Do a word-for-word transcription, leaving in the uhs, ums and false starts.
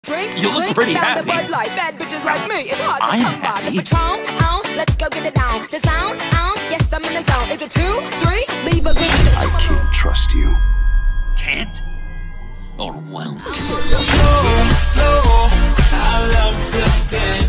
Drink, You look drink, pretty down happy. The Bud Light, bad bitches like me. It's hard to I'm come by. happy. The Patron, on, let's go get it down. The sound, on, yes, I'm in the zone. Is it two, three? Leave a green. I can't trust you. Can't? Or won't? Flow, flow, I love to dance.